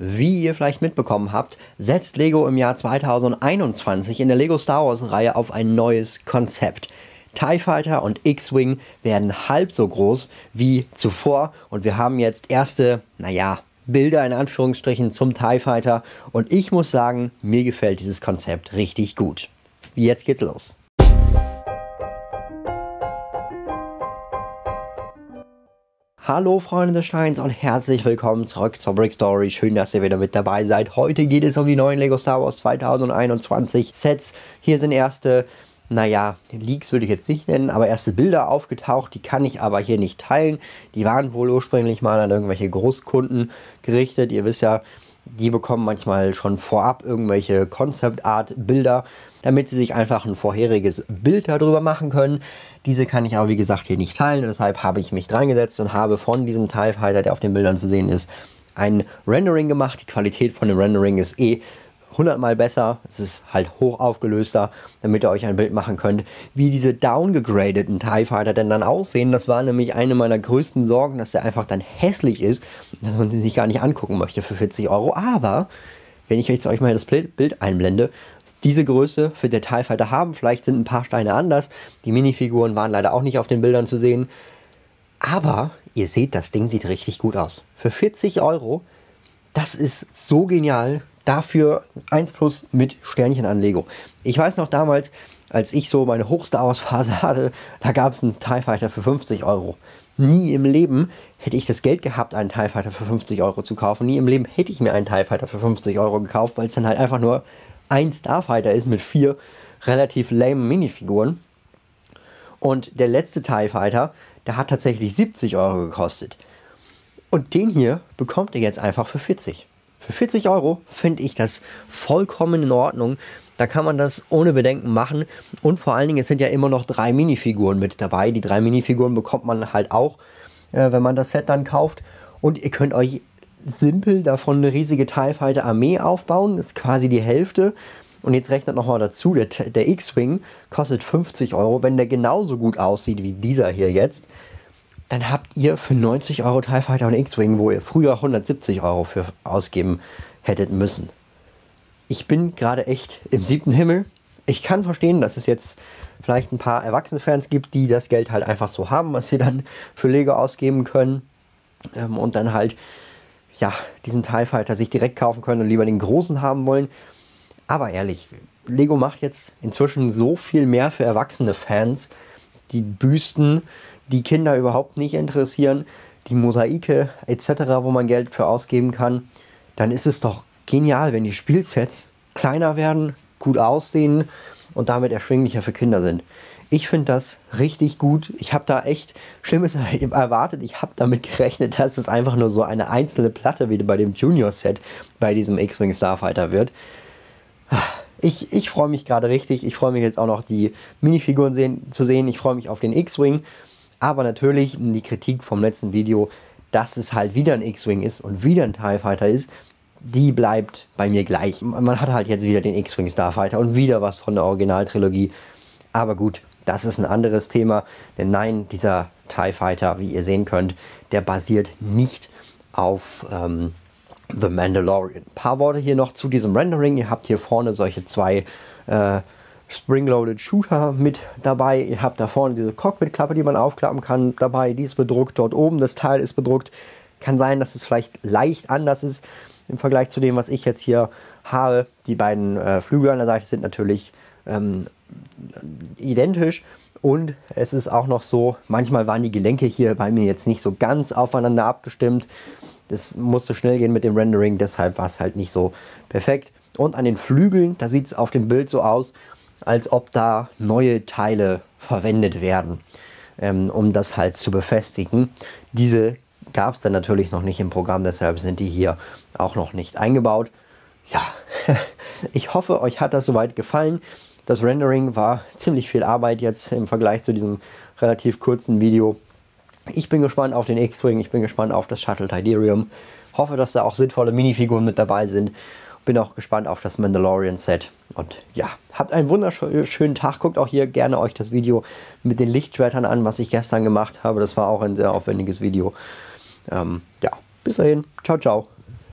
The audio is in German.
Wie ihr vielleicht mitbekommen habt, setzt Lego im Jahr 2021 in der Lego Star Wars Reihe auf ein neues Konzept. TIE Fighter und X-Wing werden halb so groß wie zuvor und wir haben jetzt erste, Bilder in Anführungsstrichen zum TIE Fighter und ich muss sagen, mir gefällt dieses Konzept richtig gut. Jetzt geht's los. Hallo Freunde des Steins und herzlich willkommen zurück zur Brick Story. Schön, dass ihr wieder mit dabei seid. Heute geht es um die neuen Lego Star Wars 2021 Sets. Hier sind erste, Leaks würde ich jetzt nicht nennen, aber erste Bilder aufgetaucht. Die kann ich aber hier nicht teilen. Die waren wohl ursprünglich mal an irgendwelche Großkunden gerichtet. Ihr wisst ja, die bekommen manchmal schon vorab irgendwelche Concept-Art-Bilder, damit sie sich einfach ein vorheriges Bild darüber machen können. Diese kann ich aber, wie gesagt, hier nicht teilen. Deshalb habe ich mich dran gesetzt und habe von diesem TIE Fighter, der auf den Bildern zu sehen ist, ein Rendering gemacht. Die Qualität von dem Rendering ist 100-mal besser. Es ist halt hoch aufgelöster, damit ihr euch ein Bild machen könnt, wie diese downgegradeten TIE Fighter denn dann aussehen. Das war nämlich eine meiner größten Sorgen, dass der einfach dann hässlich ist, dass man sie sich gar nicht angucken möchte für 40 Euro. Aber wenn ich jetzt euch mal das Bild einblende, diese Größe wird der TIE Fighter haben. Vielleicht sind ein paar Steine anders. Die Minifiguren waren leider auch nicht auf den Bildern zu sehen. Aber ihr seht, das Ding sieht richtig gut aus. Für 40 Euro, das ist so genial. Dafür 1+ mit Sternchen an Lego. Ich weiß noch damals, als ich so meine Hoch-Star Wars-Phase hatte, da gab es einen TIE Fighter für 50 Euro. Nie im Leben hätte ich das Geld gehabt, einen TIE Fighter für 50 Euro zu kaufen. Nie im Leben hätte ich mir einen TIE Fighter für 50 Euro gekauft, weil es dann halt einfach nur ein Starfighter ist mit 4 relativ lame Minifiguren. Und der letzte TIE Fighter, der hat tatsächlich 70 Euro gekostet. Und den hier bekommt ihr jetzt einfach für 40. Für 40 Euro finde ich das vollkommen in Ordnung. Da kann man das ohne Bedenken machen. Und vor allen Dingen, es sind ja immer noch 3 Minifiguren mit dabei. Die 3 Minifiguren bekommt man halt auch, wenn man das Set dann kauft. Und ihr könnt euch simpel davon eine riesige TIE Fighter Armee aufbauen. Das ist quasi die Hälfte. Und jetzt rechnet nochmal dazu, der X-Wing kostet 50 Euro. Wenn der genauso gut aussieht wie dieser hier jetzt, dann habt ihr für 90 Euro TIE Fighter und X-Wing, wo ihr früher 170 Euro für ausgeben hättet müssen. Ich bin gerade echt im 7. Himmel. Ich kann verstehen, dass es jetzt vielleicht ein paar Erwachsene-Fans gibt, die das Geld halt einfach so haben, was sie dann für Lego ausgeben können. Und dann halt, diesen TIE Fighter sich direkt kaufen können und lieber den großen haben wollen. Aber ehrlich, Lego macht jetzt inzwischen so viel mehr für erwachsene Fans. Die Büsten, die Kinder überhaupt nicht interessieren, die Mosaike etc., wo man Geld für ausgeben kann, dann ist es doch genial, wenn die Spielsets kleiner werden, gut aussehen und damit erschwinglicher für Kinder sind. Ich finde das richtig gut. Ich habe da echt Schlimmes erwartet. Ich habe damit gerechnet, dass es einfach nur so eine einzelne Platte wie bei dem Junior-Set bei diesem X-Wing Starfighter wird. Ich freue mich gerade richtig. Ich freue mich jetzt auch noch die Minifiguren zu sehen. Ich freue mich auf den X-Wing. Aber natürlich die Kritik vom letzten Video, dass es halt wieder ein X-Wing ist und wieder ein TIE Fighter ist, die bleibt bei mir gleich. Man hat halt jetzt wieder den X-Wing Starfighter und wieder was von der Originaltrilogie. Aber gut, das ist ein anderes Thema. Denn nein, dieser TIE Fighter, wie ihr sehen könnt, der basiert nicht auf The Mandalorian. Ein paar Worte hier noch zu diesem Rendering. Ihr habt hier vorne solche 2 Spring-Loaded Shooter mit dabei. Ihr habt da vorne diese Cockpit-Klappe, die man aufklappen kann, dabei. Die ist bedruckt. Dort oben das Teil ist bedruckt. Kann sein, dass es vielleicht leicht anders ist im Vergleich zu dem, was ich jetzt hier habe. Die beiden Flügel an der Seite sind natürlich identisch. Und es ist auch noch so, manchmal waren die Gelenke hier bei mir jetzt nicht so ganz aufeinander abgestimmt. Das musste schnell gehen mit dem Rendering, deshalb war es halt nicht so perfekt. Und an den Flügeln, da sieht es auf dem Bild so aus, als ob da neue Teile verwendet werden, um das halt zu befestigen. Diese gab es dann natürlich noch nicht im Programm, deshalb sind die hier auch noch nicht eingebaut. Ja, ich hoffe, euch hat das soweit gefallen. Das Rendering war ziemlich viel Arbeit jetzt im Vergleich zu diesem relativ kurzen Video. Ich bin gespannt auf den X-Wing, ich bin gespannt auf das Shuttle Tydirium. Hoffe, dass da auch sinnvolle Minifiguren mit dabei sind. Bin auch gespannt auf das Mandalorian-Set. Und ja, habt einen wunderschönen Tag. Guckt auch hier gerne euch das Video mit den Lichtschwertern an, was ich gestern gemacht habe. Das war auch ein sehr aufwendiges Video. Ja, bis dahin. Ciao, ciao.